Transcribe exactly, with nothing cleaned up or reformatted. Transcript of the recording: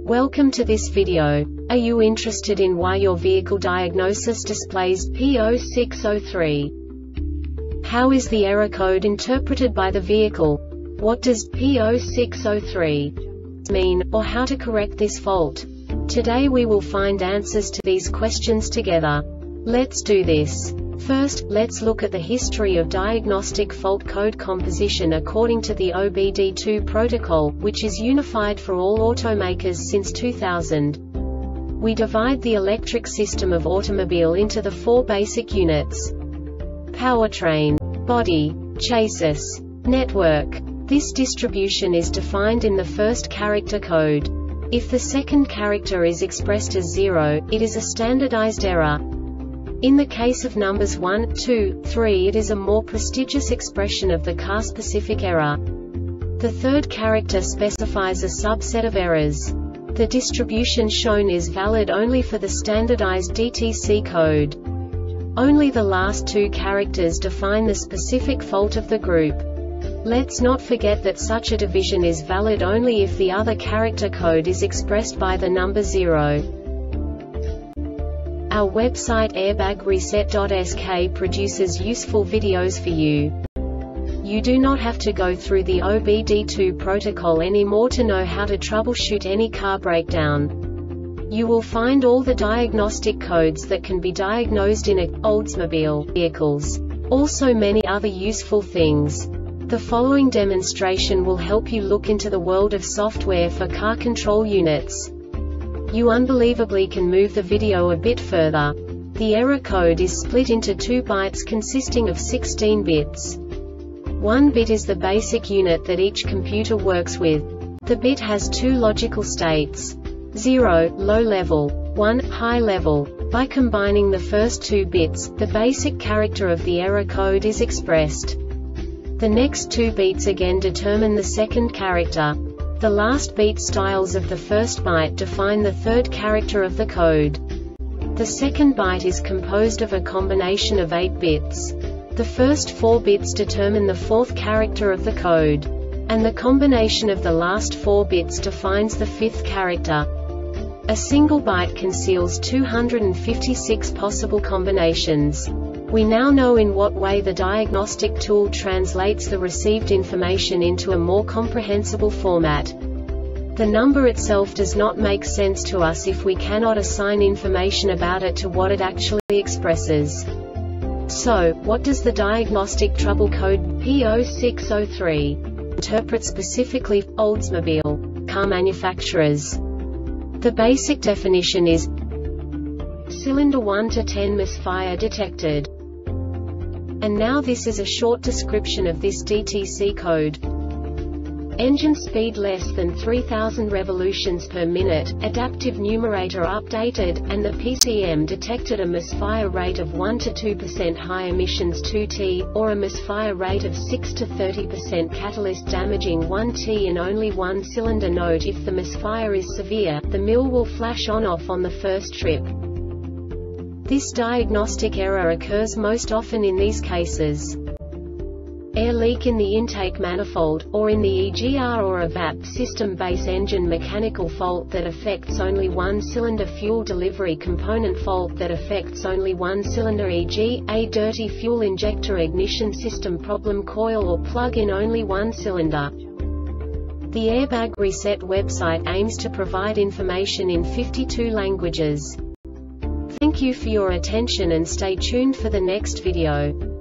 Welcome to this video. Are you interested in why your vehicle diagnosis displays P zero six zero three? How is the error code interpreted by the vehicle? What does P zero six zero three mean, or how to correct this fault? Today we will find answers to these questions together. Let's do this. First, let's look at the history of diagnostic fault code composition according to the O B D two protocol, which is unified for all automakers since two thousand. We divide the electric system of automobile into the four basic units: powertrain, body, chassis, network. This distribution is defined in the first character code. If the second character is expressed as zero, it is a standardized error. In the case of numbers one, two, three, it is a more prestigious expression of the car-specific error. The third character specifies a subset of errors. The distribution shown is valid only for the standardized D T C code. Only the last two characters define the specific fault of the group. Let's not forget that such a division is valid only if the other character code is expressed by the number zero. Our website airbag reset dot S K produces useful videos for you. You do not have to go through the O B D two protocol anymore to know how to troubleshoot any car breakdown. You will find all the diagnostic codes that can be diagnosed in a Oldsmobile vehicles. Also many other useful things. The following demonstration will help you look into the world of software for car control units. You unbelievably can move the video a bit further. The error code is split into two bytes consisting of sixteen bits. One bit is the basic unit that each computer works with. The bit has two logical states: zero, low level, one, high level. By combining the first two bits, the basic character of the error code is expressed. The next two beats again determine the second character. The last beat styles of the first byte define the third character of the code. The second byte is composed of a combination of eight bits. The first four bits determine the fourth character of the code. And the combination of the last four bits defines the fifth character. A single byte conceals two hundred fifty-six possible combinations. We now know in what way the diagnostic tool translates the received information into a more comprehensible format. The number itself does not make sense to us if we cannot assign information about it to what it actually expresses. So, what does the diagnostic trouble code P zero six zero three interpret specifically for Oldsmobile car manufacturers? The basic definition is cylinder one to ten misfire detected. And now this is a short description of this D T C code. Engine speed less than three thousand revolutions per minute, adaptive numerator updated, and the P C M detected a misfire rate of one to two percent high emissions two T, or a misfire rate of six to thirty percent catalyst damaging one T in only one cylinder. Note: if the misfire is severe, the mill will flash on-off on the first trip. This diagnostic error occurs most often in these cases: air leak in the intake manifold, or in the E G R or a V A P system, base engine mechanical fault that affects only one cylinder, fuel delivery component fault that affects only one cylinder, for example, a dirty fuel injector, ignition system problem, coil or plug in only one cylinder. The Airbag Reset website aims to provide information in fifty-two languages. Thank you for your attention and stay tuned for the next video.